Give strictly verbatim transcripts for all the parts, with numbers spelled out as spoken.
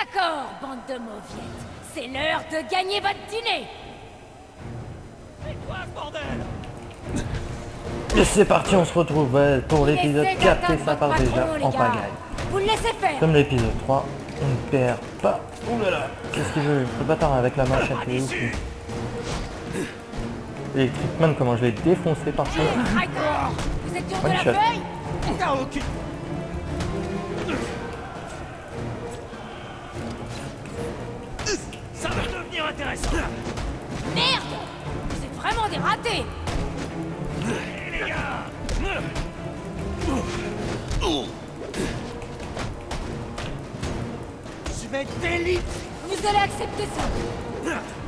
D'accord, bande de mauviettes. C'est l'heure de gagner votre dîner. C'est quoi ce bordel? Et c'est parti, on se retrouve ouais, pour l'épisode Laissez quatre et d'atteindre ça part votre déjà patron, les en gars. pagaille. Vous le laissez faire. Comme l'épisode trois, on ne perd pas. Ouh là là, qu'est-ce qu'il veut? Le bâtard avec la manchette, il est ouf, lui. Electric Man, comment je l'ai défoncé par ça. Vous êtes dur de One la shot. feuille. T'as aucune... Ça va devenir intéressant. Merde. Vous êtes vraiment des ratés. Et les gars, je vais t'élite. Vous allez accepter ça.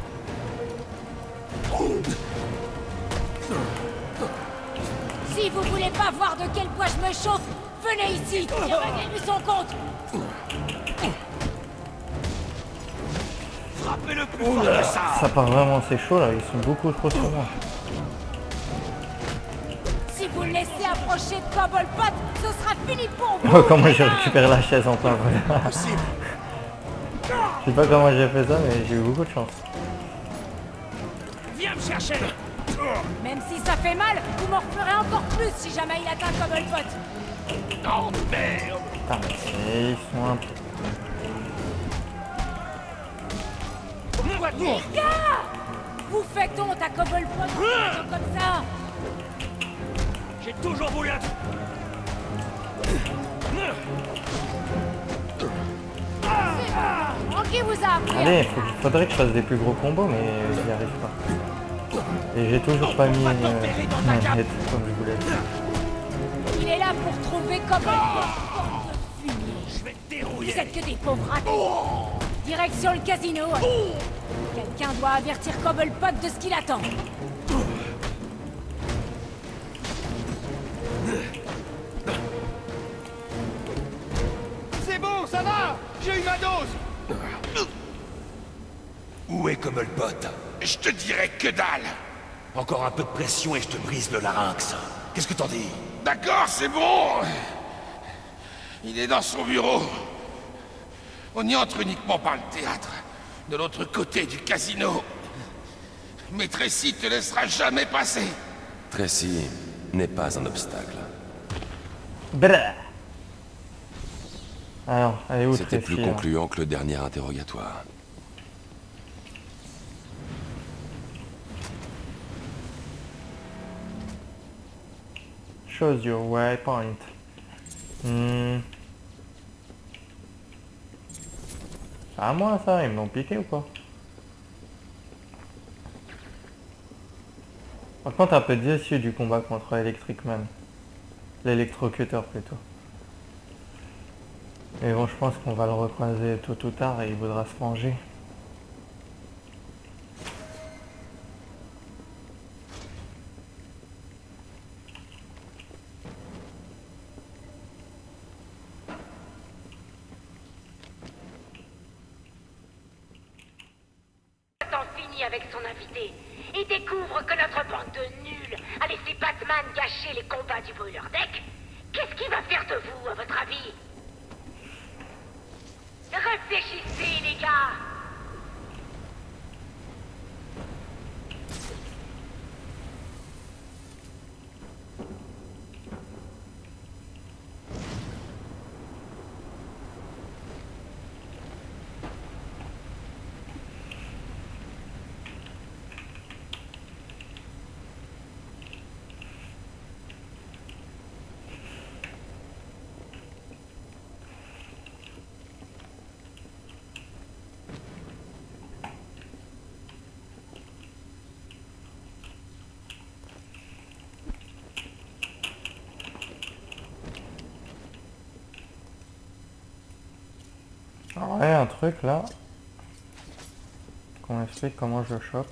Si vous voulez pas voir de quel poids je me chauffe, venez ici. Et réglez-lui son compte. Frappez le plus Ouh fort là que là, ça. ça part vraiment, c'est chaud là, ils sont beaucoup trop sur moi. Si vous le laissez approcher de Cobblepot, ce sera fini pour vous. Oh, comment j'ai récupéré la chaise en plein vol. Possible. Je sais pas comment j'ai fait ça, mais j'ai eu beaucoup de chance. Viens me chercher. Même si ça fait mal, vous m'en referez encore plus si jamais il atteint Cobblepot. Oh merde. Putain, mais c'est- ils sont un peu... Les gars, vous faites honte à Cobblepot en faisant comme ça. J'ai toujours voulu un... En qui vous a appris? Allez, faut- faudrait que je fasse des plus gros combos, mais j'y arrive pas. Et j'ai toujours pas mis euh, manette comme je voulais. Il est là pour trouver Cobblepot. Porte de fumier. Je vais te Vous dérouiller. êtes que des pauvres ratés. Direction le casino. Quelqu'un doit avertir Cobblepot de ce qu'il attend. C'est bon, ça va. J'ai eu ma dose. Où est Cobblepot? Je te dirai que dalle. Encore un peu de pression et je te brise le larynx. Qu'est-ce que t'en dis? D'accord, c'est bon. Il est dans son bureau. On y entre uniquement par le théâtre, de l'autre côté du casino. Mais Tracy te laissera jamais passer. Tracy n'est pas un obstacle. Brrr. Alors, elle est où C'était Tracy, plus là concluant que le dernier interrogatoire. Shows your waypoint. Hmm. C'est à moi ça, ils me l'ont piqué ou pas? Par contre, un peu déçu du combat contre Electric Man. L'électrocuteur plutôt. Mais bon, je pense qu'on va le recroiser tôt ou tard et il voudra se venger. T'en finis avec son invité et découvre que notre bande de nuls a laissé Batman gâcher les combats du brûleur deck. Qu'est-ce qu'il va faire de vous, à votre avis? Réfléchissez, les gars. Alors, il y a un truc là. Qu'on explique comment je le chope.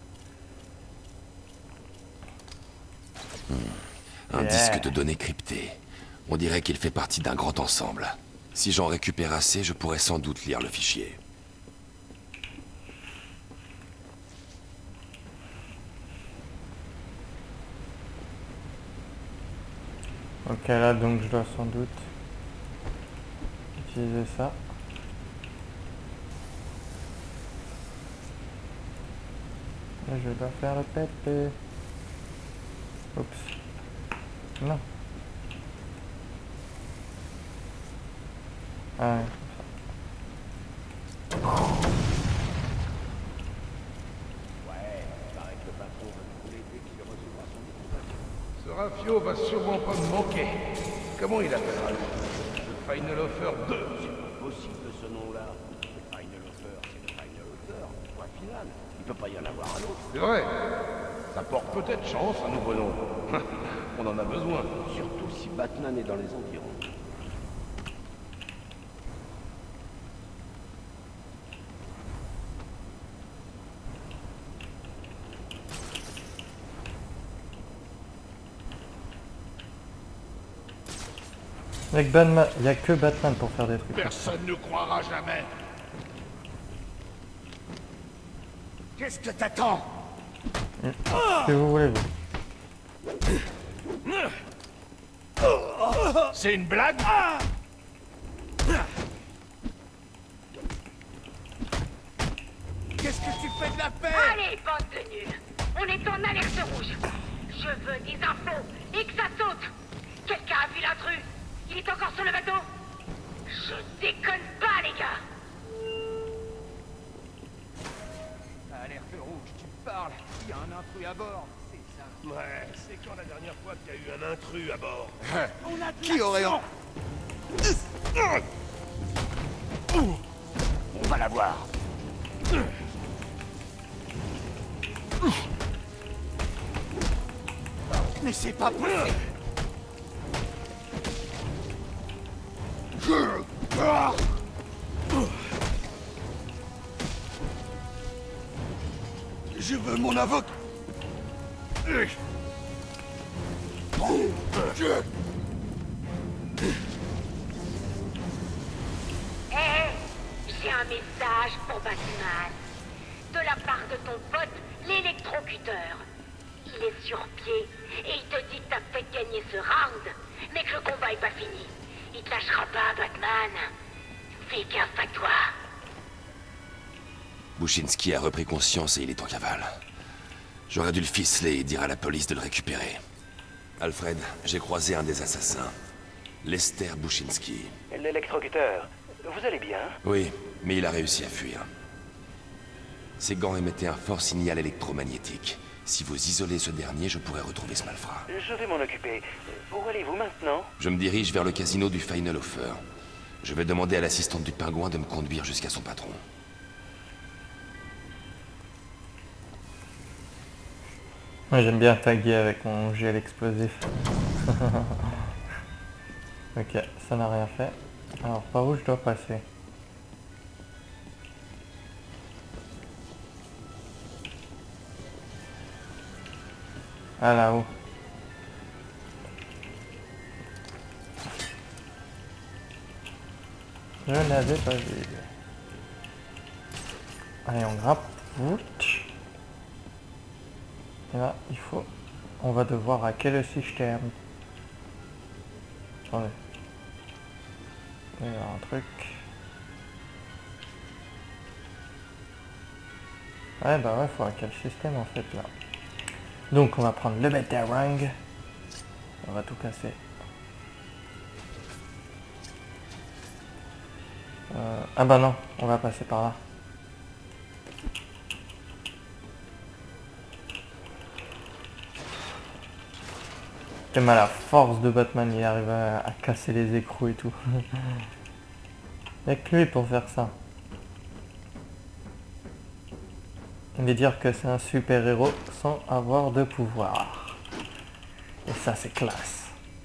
Un Yeah. disque de données crypté. On dirait qu'il fait partie d'un grand ensemble. Si j'en récupère assez, je pourrais sans doute lire le fichier. Ok, là donc je dois sans doute utiliser ça. Je dois faire le pépé. Oups. Non. Ah ouais. Ce Rafio va sûrement pas me manquer. Comment il appellera le Final Offer deux? C'est pas possible ce nom-là. Le Final Offer, c'est le Final Offer. Point final. Il peut pas y en avoir un autre. C'est vrai. Ça porte peut-être chance, un nouveau nom. On en a besoin. Surtout si Batman est dans les environs. Avec Batman, il n'y a que Batman pour faire des trucs. Personne ne croira jamais. Qu'est-ce que t'attends? Ce que vous voulez, vous. C'est une blague? Qu'est-ce que tu fais de la paix? Allez, bande de nuls! On est en alerte rouge! Je veux des infos et que ça saute! Quelqu'un a vu l'intrus? Il est encore sur le bateau? Je déconne pas, les gars! Alerte rouge, tu parles. Il y a un intrus à bord. C'est ça. Ouais, c'est quand la dernière fois qu'il y a eu un intrus à bord? On a de Qui aurait en... On va la voir. Mais c'est pas possible. Je veux mon avocat. Hé, hey, j'ai un message pour Batman. De la part de ton pote, l'électrocuteur. Il est sur pied et il te dit que t'as fait gagner ce round, mais que le combat est pas fini. Il te lâchera pas, Batman. Fais gaffe à toi. Bushinsky a repris conscience et il est en cavale. J'aurais dû le ficeler et dire à la police de le récupérer. Alfred, j'ai croisé un des assassins. Lester Bushinsky. L'électrocuteur, vous allez bien? Oui, mais il a réussi à fuir. Ses gants émettaient un fort signal électromagnétique. Si vous isolez ce dernier, je pourrais retrouver ce malfrat. Je vais m'en occuper. Où allez-vous maintenant? Je me dirige vers le casino du Final Offer. Je vais demander à l'assistante du pingouin de me conduire jusqu'à son patron. Moi j'aime bien taguer avec mon gel explosif. Ok, ça n'a rien fait. Alors par où je dois passer? Ah là-haut. Je n'avais pas vu. Allez, on grimpe. Ouch. Et là, il faut... On va devoir hacker le système. Attendez. Il y a un truc. Ouais, bah ouais, faut hacker le système en fait là. Donc on va prendre le Batarang. On va tout casser. Euh, ah bah non, on va passer par là. T'aimes à la force de Batman, il arrive à, à casser les écrous et tout. Y'a que lui pour faire ça. Et dire que c'est un super héros sans avoir de pouvoir. Et ça c'est classe.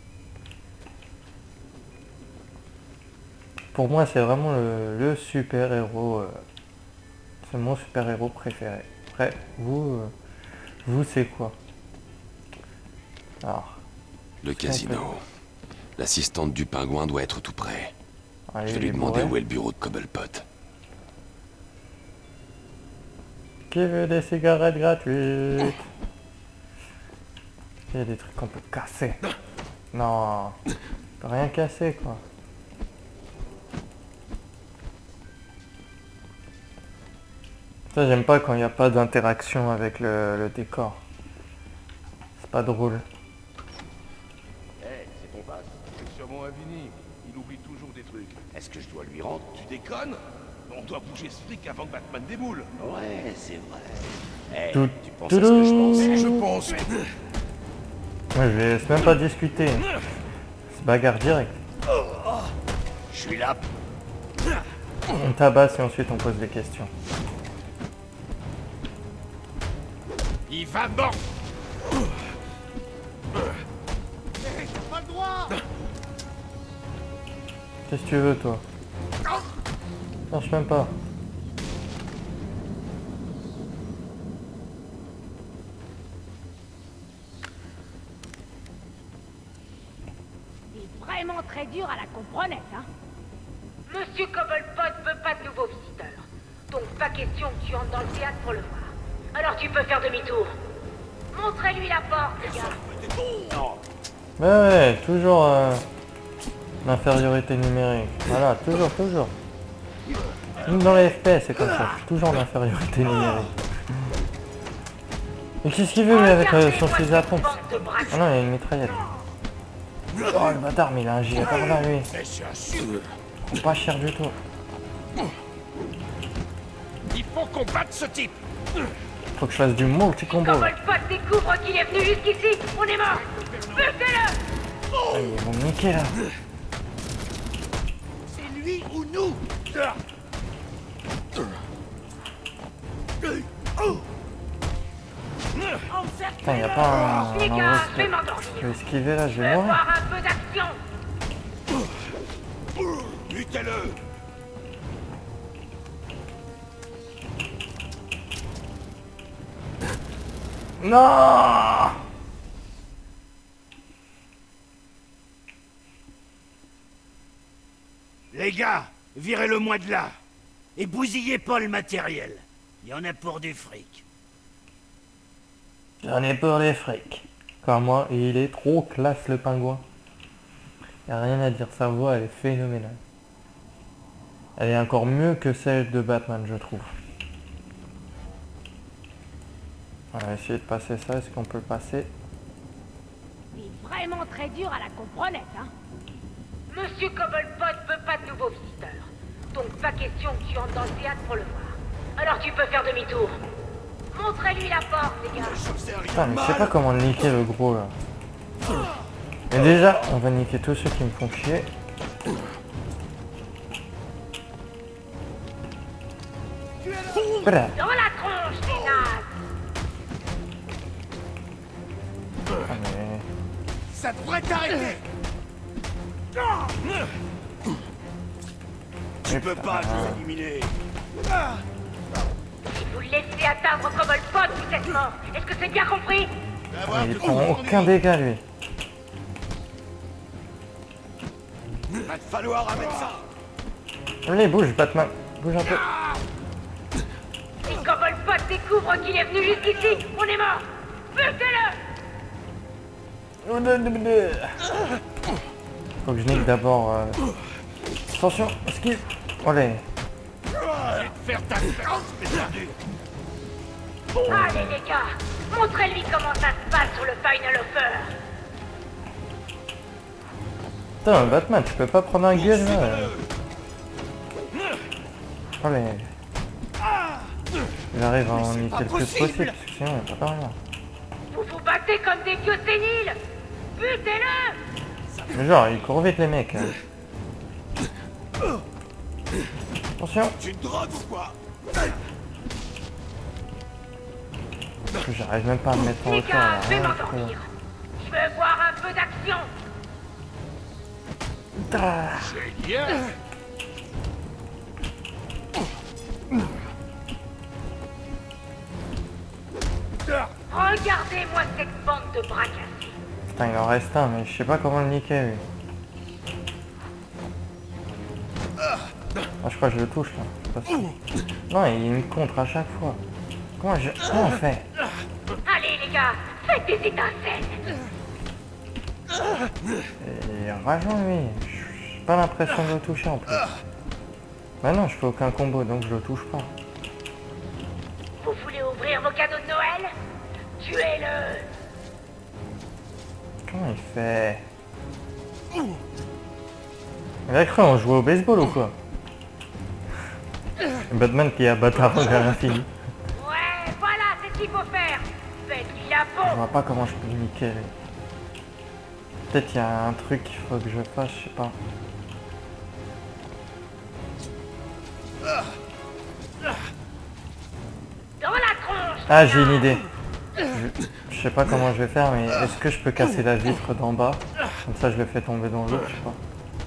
Pour moi c'est vraiment le, le super héros. Euh, c'est mon super héros préféré. Après vous, euh, vous c'est quoi? Alors. Le casino. L'assistante du pingouin doit être tout près. Allez, Je vais lui demander où est le bureau de Cobblepot. Qui veut des cigarettes gratuites? Il y a des trucs qu'on peut casser. Non, on peut rien casser quoi. Ça, j'aime pas quand il n'y a pas d'interaction avec le, le décor. C'est pas drôle. Eh, c'est ton passe. C'est sûrement Avini. Il oublie toujours des trucs. Est-ce que je dois lui rendre? Tu déconnes? On doit bouger ce flic avant que Batman déboule. Ouais, c'est vrai. Eh, Tout- tu penses à ce que je pense? Je pense. Moi, je laisse même pas discuter. C'est bagarre direct. Je suis là. On tabasse et ensuite on pose des questions. Il va mort. Qu'est-ce que tu veux, toi? Marche même pas. C'est vraiment très dur à la comprenette, hein. Monsieur Cobblepot veut pas de nouveaux visiteurs. Donc pas question que tu entres dans le théâtre pour le voir. Alors tu peux faire demi-tour. Montrez-lui la porte, les gars. Ouais, ouais, toujours euh, l'infériorité numérique. Voilà, toujours, toujours. Même dans les F P S, c'est comme ça. Toujours l'infériorité numérique. Mais qu'est-ce qu'il veut, lui, avec euh, son fusil à pompe? Ah non, il y a une mitraillette. Oh, le bâtard, mais il a un gilet pare-balles, lui. C'est pas cher du tout. Il faut qu'on batte ce type. Faut que je fasse du multi-combo. Cobblepot découvre qu'il est venu jusqu'ici. On est mort. Butez-le. Ah, ils vont me niquer, là. C'est lui ou nous. Putain, y a pas un... Les un gars, risque. je vais m'endormir. Je vais esquiver, là, je Je vais veux mourir. voir un peu d'action. Butez-le. Non! Les gars, virez-le-moi de là. Et bousillez pas le matériel. Il y en a pour du fric. J'en ai pour les frics. Car moi, il est trop classe, le pingouin. Y a rien à dire, sa voix, elle est phénoménale. Elle est encore mieux que celle de Batman, je trouve. On va essayer de passer ça, est-ce qu'on peut le passer? C'est vraiment très dur à la comprenette, hein. Monsieur Cobblepot veut pas de nouveaux visiteurs. Donc pas question que tu entres dans le théâtre pour le voir. Alors tu peux faire demi-tour. Montrez-lui la porte, les gars. Putain, mais je sais pas comment niquer le gros, là. Mais déjà, on va niquer tous ceux qui me font chier. Voilà. Dans la tronche, les nazes. Ah, mais... Ça devrait t'arrêter. Tu peux pas nous éliminer. Si vous laissez atteindre Cobblepot, vous êtes mort. Est-ce que c'est bien compris? Ah, il prend aucun dégât, lui. Va te falloir avec ça. Allez, bouge, Batman. Bouge un peu. Si Cobblepot découvre qu'il est venu jusqu'ici, on est mort. Butez-le. Faut que je nique d'abord... Euh... Attention, esquive. Allez. Je vais te faire ta différence, mais perdu. Allez, les gars. Montrez-lui comment ça se passe sur le Final Offer. Putain, Batman, tu peux pas prendre un gueule, là. Allez. Il arrive à en niquer le plus possible, parce que sinon, il n'y a pas rien. Vous vous battez comme des dieux séniles. Butez-le. Mais genre, ils courent vite, les mecs. Hein. Attention. Tu te drogues ou quoi? J'arrive même pas à me mettre en Les hauteur, gars, là. je vais Rien à foutre. m'endormir. Je veux voir un peu d'action. Ah. Génial. Regardez-moi cette bande de bras cassés. Putain, il en reste un, mais je sais pas comment le niquer, lui. Ah, je crois que je le touche, là. C'est pas sûr. Non, il me contre à chaque fois. Comment je... Comment on fait? Allez, les gars, faites des étincelles. Il est rageant, lui. J'ai pas l'impression de le toucher, en plus. Bah non, je fais aucun combo, donc je le touche pas. Vous voulez ouvrir vos cadeaux de Noël? Tuez-le! Comment il fait? Il a cru on jouait au baseball ou quoi? Batman qui a bâtard à l'infini. Ouais, voilà, c'est ce qu'il faut faire! Faites-lui la Je peau! vois pas comment je peux le niquer. Peut-être il y a un truc qu'il faut que je fasse, je sais pas. Dans la tronche! Ah, j'ai une idée. Je, je sais pas comment je vais faire, mais est-ce que je peux casser la vitre d'en bas? Comme ça je le fais tomber dans l'eau, je sais pas.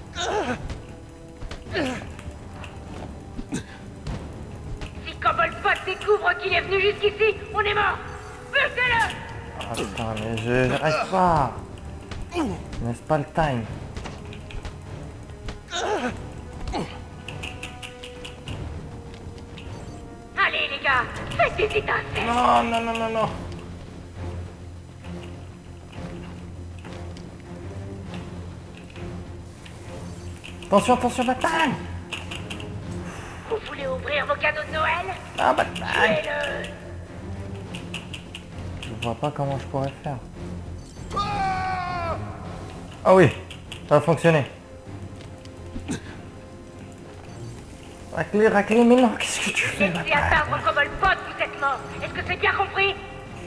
Si Cobblepot découvre qu'il est venu jusqu'ici, on est mort! Butez-le! Ah putain, mais je j'arrive pas. N'est-ce pas le time? Allez les gars, faites des étincelles! Non, non, non, non, non. Attention, attention, Batman! Vous voulez ouvrir vos cadeaux de Noël? Ah, Batman! Tuez-le! Je vois pas comment je pourrais faire. Ah oui, ça a fonctionné. Raclé, raclé, mais non, qu'est-ce que tu fais, Laissez Batman? atteindre Cobblepot, vous êtes mort! Est-ce que c'est bien compris?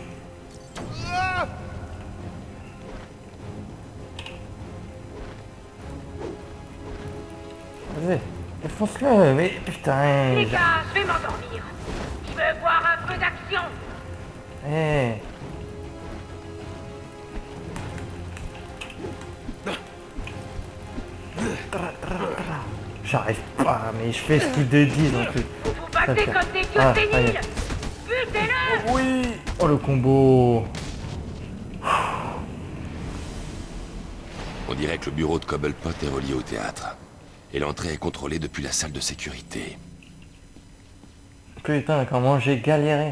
Vas-y, défonce-le, mais putain... Les j'ai- gars, je vais m'endormir. Je veux voir un peu d'action. Eh. J'arrive pas, mais je fais ce qu'ils te disent en plus. Vous vous battez Ça, comme des dieux ah, ça y est. séniles. Butez-le! Oui. Oh le combo. On dirait que le bureau de Cobblepot est relié au théâtre. Et l'entrée est contrôlée depuis la salle de sécurité. Putain, comment j'ai galéré.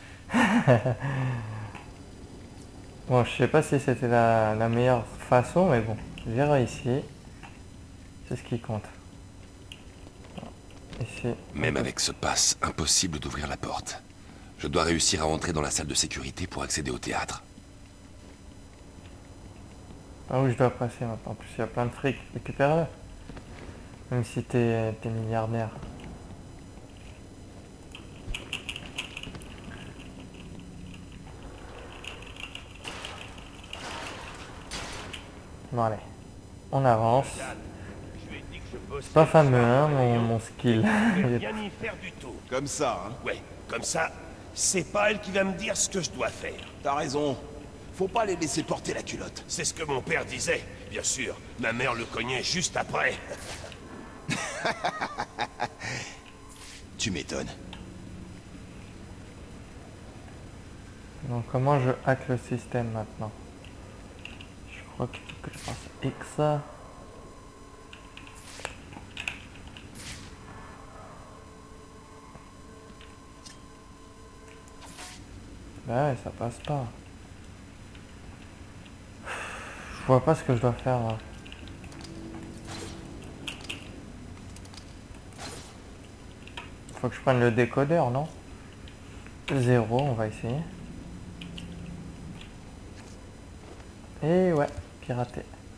Bon, je sais pas si c'était la, la meilleure façon, mais bon, j'ai réussi. C'est ce qui compte. Ici. Même avec ce pass, impossible d'ouvrir la porte. Je dois réussir à entrer dans la salle de sécurité pour accéder au théâtre. Ah oui, je dois passer maintenant. En plus, il y a plein de fric. Récupère-le. Même si t'es t'es milliardaire. Bon, allez. On avance. Je lui ai dit que je bossais. C'est pas fameux, hein, mon, mon skill. Je vais rien y faire du tout. Comme ça, hein. Ouais, comme ça, c'est pas elle qui va me dire ce que je dois faire. T'as raison. Faut pas les laisser porter la culotte. C'est ce que mon père disait, bien sûr. Ma mère le cognait juste après. Tu m'étonnes. Donc comment je hack le système maintenant? Je crois qu'il faut que je fasse X. Bah ouais, ça passe pas. Je vois pas ce que je dois faire là. Faut que je prenne le décodeur, non? Zéro, on va essayer. Et ouais, piraté.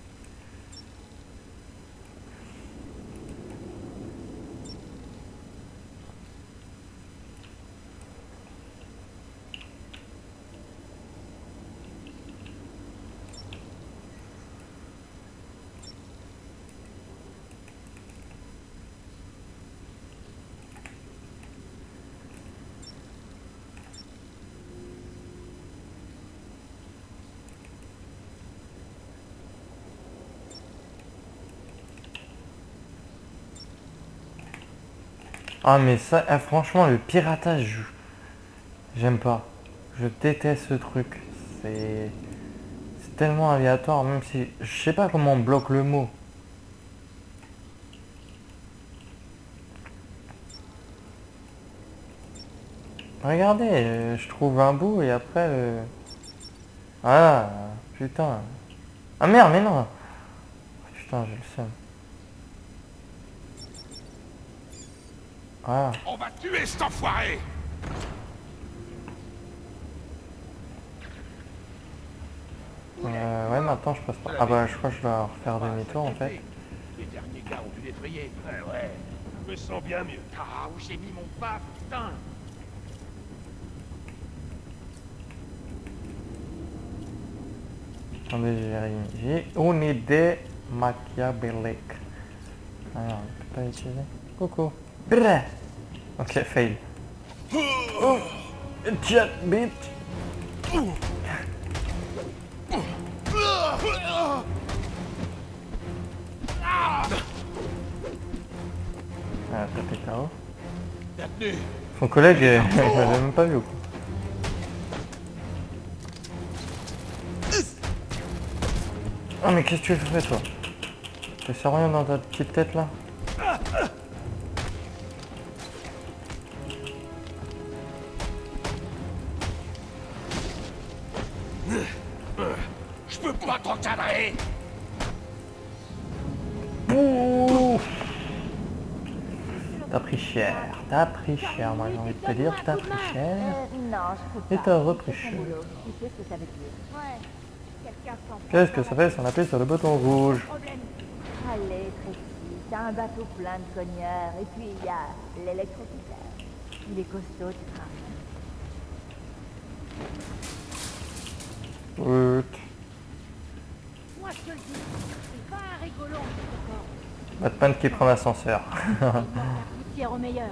Ah mais ça, eh, franchement le piratage, j'aime pas. Je déteste ce truc. C'est c'est tellement aléatoire, même si je sais pas comment on bloque le mot. Regardez, euh, je trouve un bout et après le... Ah putain. Ah merde, mais non. Putain, j'ai le seum. Ah. On va tuer cet enfoiré. Euh, ouais, maintenant je passe pas. Ah bah, je crois que je dois refaire demi-tour en fait. Les derniers gars ont dû défrayer. Ouais, ouais. Je me sens bien mieux. Ah, où j'ai mis mon paf, putain. Attendez, j'ai une idée machiavélique. Alors, on peut pas utiliser. Coucou. Brrr. Ok, fail. Oh, chat bit. Ah, t'as K O. Son collègue, euh, il m'avait même pas vu. Quoi. Oh mais qu'est-ce que tu fais toi? Tu sais rien dans ta petite tête là? Je peux pas t'encadrer. T'as pris cher, t'as pris cher, moi j'ai envie de te dire, t'as pris cher. Non, je peux Et pas. t'as repris C'est cher. ton boulot. Tu sais ce que ça veut dire. Ouais. Quelqu'un s'en Qu'est-ce que ça fait si on appuie sur le bouton rouge? Allez, Tracy, t'as un bateau plein de cogneurs, et puis il y a l'électrocuteur. Il est costaud, tu crains. Oui. Moi je te le dis, c'est pas un rigolo en tout cas. Batman qui prend l'ascenseur. Poussière au meilleur.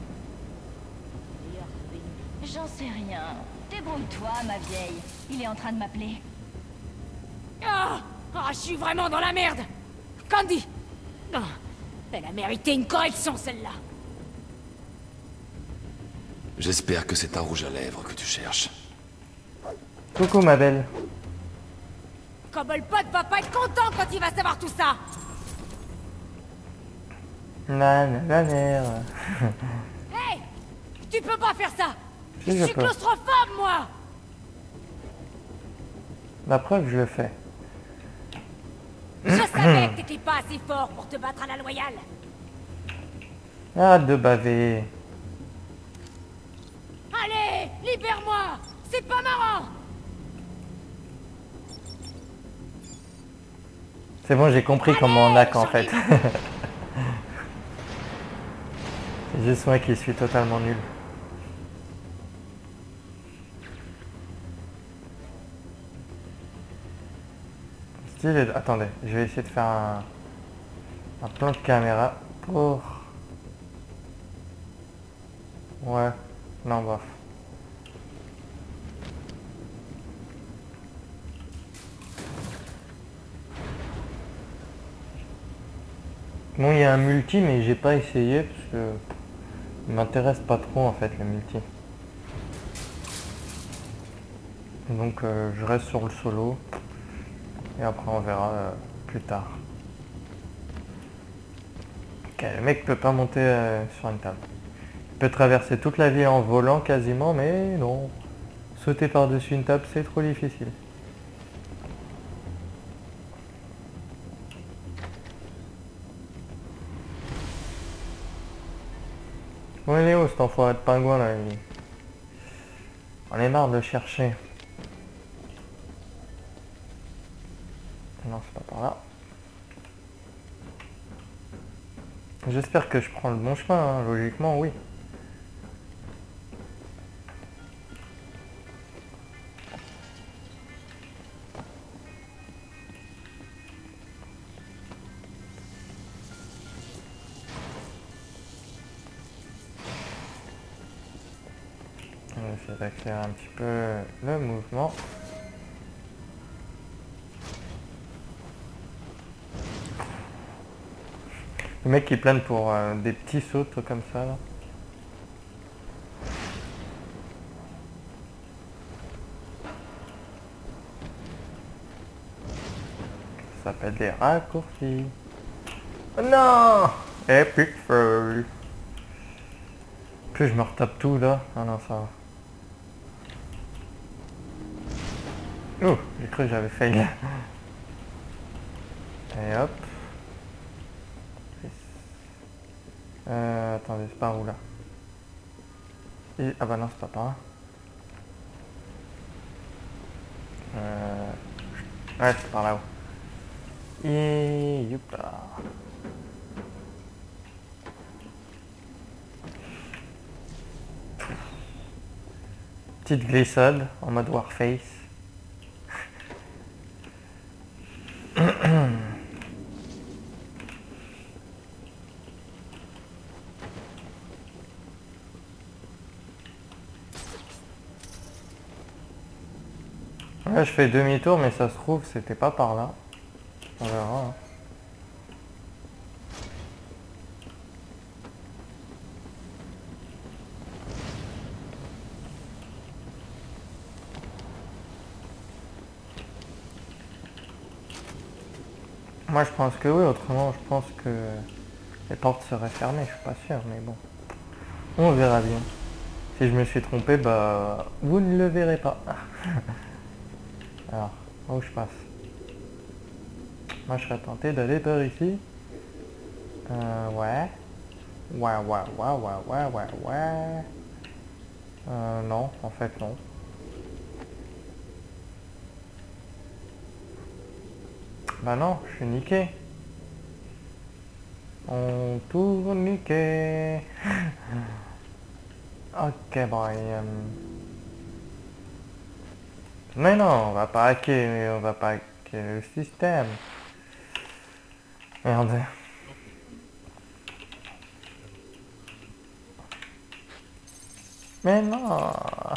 J'en sais rien. Débrouille-toi, ma vieille. Il est en train de m'appeler. Ah, ah, je suis vraiment dans la merde. Candy. Ah, elle a mérité une correction celle-là. J'espère que c'est un rouge à lèvres que tu cherches. Coucou ma belle. Cobblepot va pas être content quand il va savoir tout ça. La la la merde. Hey, tu peux pas faire ça. Si, je je suis peux. claustrophobe moi. La preuve, je le fais. Je savais que t'étais pas assez fort pour te battre à la loyale. Arrête de baver. Allez, libère-moi. C'est pas marrant. C'est bon, j'ai compris Allez, comment on hack en j'en fait. ai beaucoup. C'est juste moi qui suis totalement nul. Style, attendez, je vais essayer de faire un, un plan de caméra pour... Ouais, non, bof. Bon, il y a un multi, mais j'ai pas essayé parce que il m'intéresse pas trop en fait le multi. Donc euh, je reste sur le solo et après on verra euh, plus tard. Ok, le mec peut pas monter euh, sur une table. Il peut traverser toute la ville en volant quasiment, mais non. Sauter par-dessus une table, c'est trop difficile. Bon, il est où cet enfoiré de pingouin là? Il... On est marre de le chercher. Non, c'est pas par là. J'espère que je prends le bon chemin, hein. Logiquement, oui. On va essayer d'accélérer un petit peu le mouvement. Le mec qui plane pour euh, des petits sauts comme ça là. Ça s'appelle des raccourcis. Oh non! Epic fail. Plus je me retape tout là. Ah non, ça va. Ouh, j'ai cru que j'avais failli. Et hop. Euh, attendez, c'est par où là? Et, ah bah non, c'est pas par là. Euh, Ouais, c'est par là-haut. Et youp là. Petite glissade en mode Warface. Ouais, je fais demi-tour, mais ça se trouve, c'était pas par là. On verra. Hein. Moi, je pense que oui, autrement, je pense que les portes seraient fermées, je suis pas sûr, mais bon. On verra bien. Si je me suis trompé, bah, vous ne le verrez pas. Alors, où je passe? Moi, je serais tenté d'aller par ici. Euh, ouais. Ouais, ouais, ouais, ouais, ouais, ouais, ouais. Euh, non, en fait, non. Bah non, je suis niqué. On tout niqué. Ok, bon, et, euh... mais non, on va pas hacker, mais on va pas hacker le système. Merde. Mais non.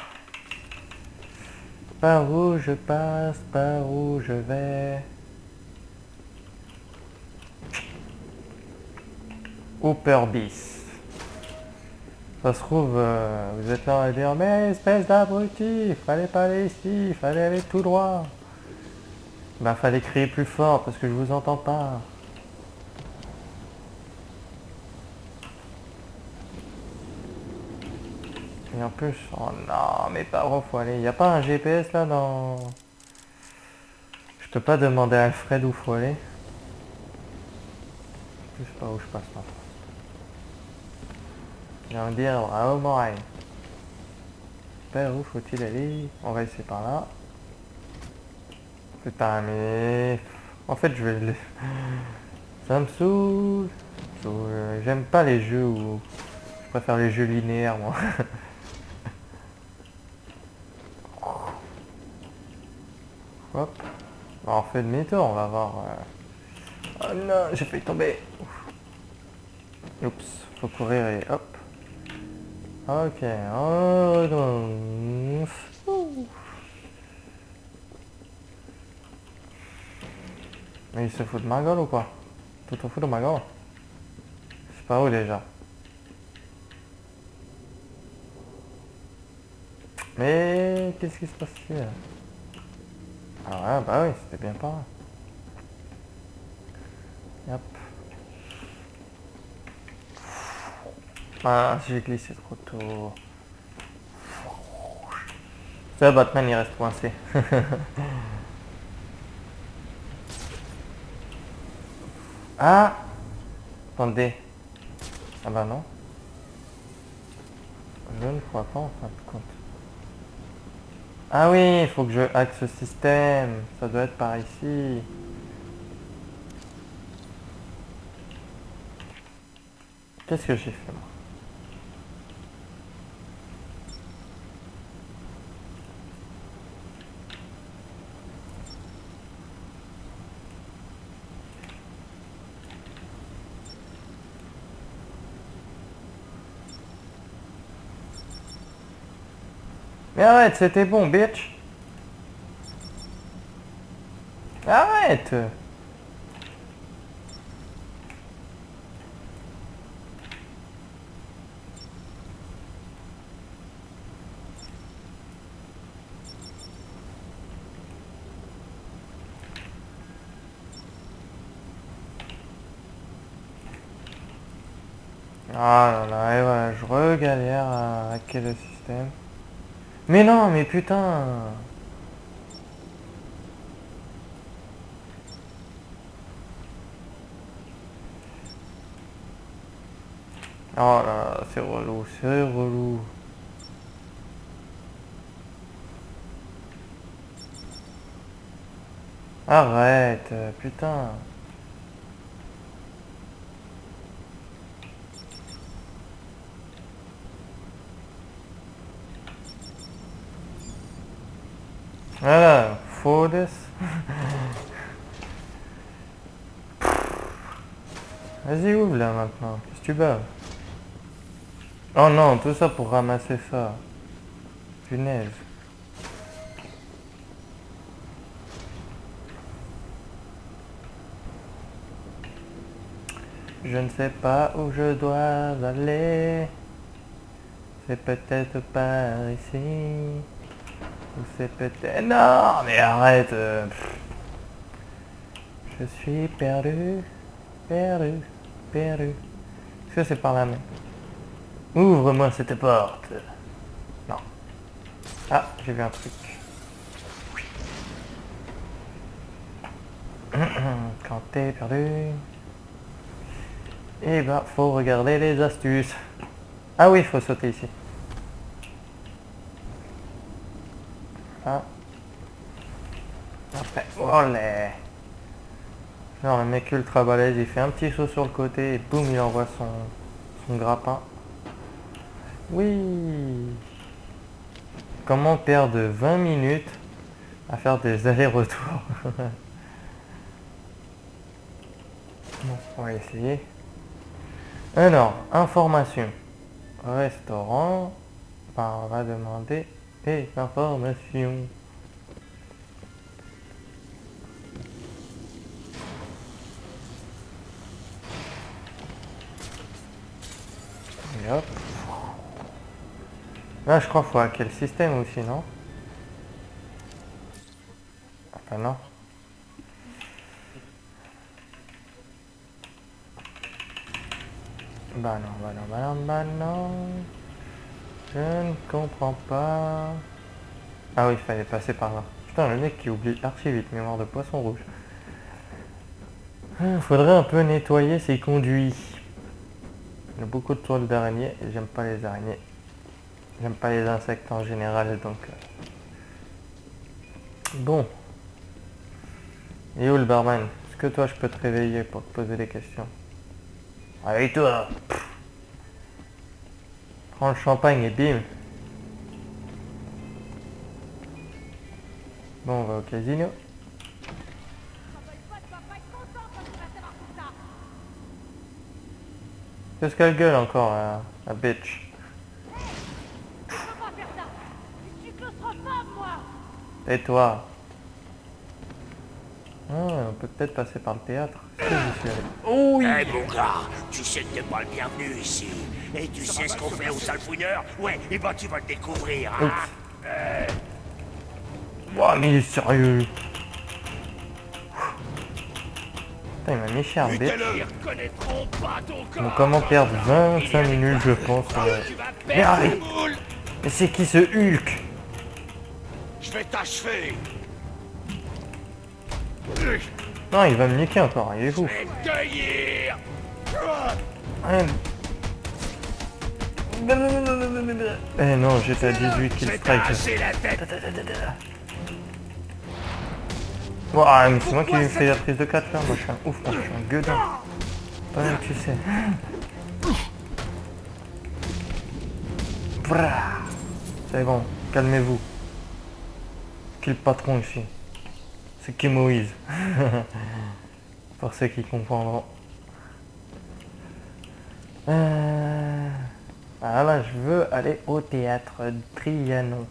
Par où je passe, par où je vais. Hooper bis. Ça se trouve, euh, vous êtes là à dire, mais espèce d'abruti, fallait pas aller ici, fallait aller tout droit. Ben fallait crier plus fort parce que je vous entends pas. Et en plus, oh non, mais pas où faut aller. Il n'y a pas un G P S là dans... Je peux pas demander à Alfred où faut aller. Je sais pas où je passe là. J'ai envie de dire, ah, oh my. Par où faut-il aller? On va essayer par là. Putain, mais... En fait, je vais le... Ça me saoule. J'aime pas les jeux où... Je préfère les jeux linéaires, moi. Hop. Bon, on fait demi-tour, on va voir... Euh... Oh non, j'ai failli tomber. Oups, faut courir et hop. Ok, on redonne. Mais il se fout de ma gueule ou quoi? Tu te fous de ma gueule? C'est pas où déjà? Mais qu'est-ce qui se passe ici? Ah ouais, bah oui, c'était bien pas. Hop. Ah, j'ai glissé trop tôt. Ça, Batman, il reste coincé. Ah! Attendez. Ah bah non. Je ne crois pas en fin de compte. Ah oui, il faut que je hack ce système. Ça doit être par ici. Qu'est-ce que j'ai fait moi? Mais arrête, c'était bon, bitch. Arrête. Ah là là, et voilà, je regalère à hacker le système. Mais non, mais putain. Oh là là, c'est relou, c'est relou. Arrête, euh, putain. Voilà, Fodes. Vas-y, ouvre là maintenant. Qu'est-ce que tu baves? Oh non, tout ça pour ramasser ça. Punaise. Je ne sais pas où je dois aller. C'est peut-être par ici. Ou c'est peut-être... Non, mais arrête. euh, Je suis perdu. Perdu. Perdu. Est-ce que c'est par là même? Ouvre-moi cette porte. Non. Ah, j'ai vu un truc. Quand t'es perdu... Eh ben, faut regarder les astuces. Ah oui, il faut sauter ici. Ah. Après, olé. Genre le mec ultra balèze, il fait un petit saut sur le côté et boum, il envoie son, son grappin. Oui. Comment perdre vingt minutes à faire des allers-retours? Bon, on va essayer. Alors, information. Restaurant. Ben, on va demander des informations. Et hop. Là, je crois qu'il faut hacker le système aussi, non? Enfin, non. Bah non, bah non, bah non, bah non. Je ne comprends pas. Ah oui, il fallait passer par là. Putain, le mec qui oublie archi vite, mémoire de poisson rouge. Il faudrait un peu nettoyer ses conduits. Il y a beaucoup de toiles d'araignées et j'aime pas les araignées. J'aime pas les insectes en général, donc... Bon. Et où le barman? Est-ce que toi je peux te réveiller pour te poser des questions? Allez toi. Prends le champagne et bim. Bon, on va au casino. Qu'est-ce qu'elle gueule encore, la, la bitch? Tais-toi. Ah, on peut peut-être passer par le théâtre. Oh oui. Eh mon gars, tu sais que t'es pas le bienvenu ici. Et tu sais ce qu'on fait au salfouineur? Ouais, et ben tu vas le découvrir, hein. euh... Ouah, mais il est sérieux. Putain, il m'a mis cher, bitch. Donc comment perdre vingt-cinq minutes, je pense. Euh... Mais arrête. Mais c'est qui ce Hulk? Je vais t'achever. Non, il va me niquer encore, il est fou. Rien. Eh non, j'étais à dix-huit kill strike. Ouah, mais c'est moi qui lui fais la prise de quatre là. Moi je suis un ouf, moi je suis un gueudin. Pas même tu sais. C'est bon, calmez-vous. Qui est le patron ici? C'est qui Moïse? Pour ceux qui comprendront. Euh... Ah là, je veux aller au théâtre Trianon.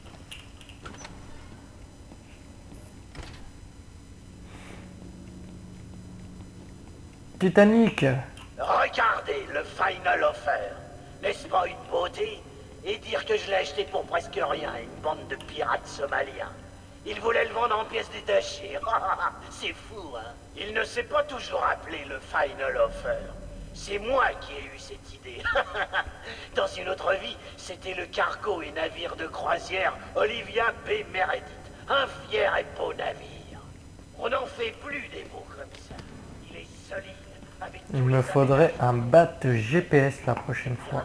Titanic. Regardez le Final Offer. N'est-ce pas une beauté? Et dire que je l'ai acheté pour presque rien à une bande de pirates somaliens. Il voulait le vendre en pièces détachées. C'est fou, hein? Il ne s'est pas toujours appelé le Final Offer. C'est moi qui ai eu cette idée. Dans une autre vie, c'était le cargo et navire de croisière Olivia B. Meredith. Un fier et beau navire. On n'en fait plus des mots comme ça. Il est solide. Avec Il me faudrait un bat G P S la prochaine fois.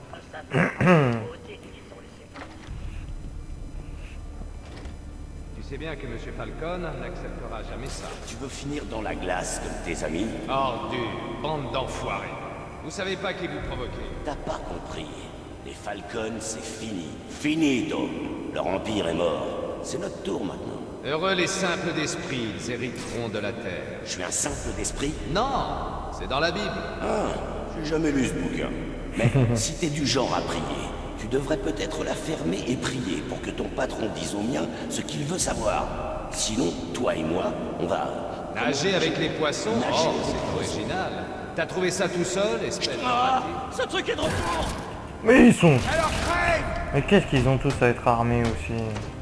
sais bien que Monsieur Falcon n'acceptera jamais ça. Tu veux finir dans la glace comme tes amis? Ordure, bande d'enfoirés. Vous savez pas qui vous provoquez. T'as pas compris. Les Falcons, c'est fini. Finito. Leur empire est mort. C'est notre tour maintenant. Heureux les simples d'esprit, ils hériteront de la terre. Je suis un simple d'esprit? Non, c'est dans la Bible. Ah, j'ai jamais lu ce bouquin. Mais si t'es du genre à prier, tu devrais peut-être la fermer et prier pour que ton patron dise au mien ce qu'il veut savoir. Sinon, toi et moi, on va... Nager avec les poissons? Nager Oh, avec les c'est poissons. original. T'as trouvé ça tout seul, espèce de Ah, raté? ce truc est de retour. Mais ils sont... Alors crève. Mais qu'est-ce qu'ils ont tous à être armés aussi?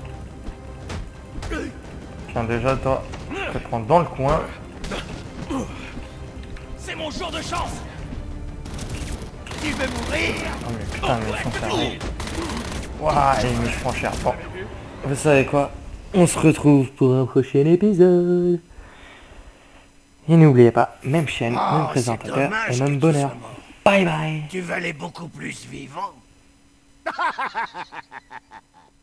Tiens, déjà, toi, je te prends dans le coin. C'est mon jour de chance. Tu veux mourir? Oh mais putain, mais ils sont sérieux. Waouh, mais je prends cher. Bon, vous savez quoi? On se retrouve pour un prochain épisode. Et n'oubliez pas, même chaîne, Oh, même c'est présentateur dommage et même que tu bonheur. sois mort. Bye bye. Tu valais beaucoup plus vivant.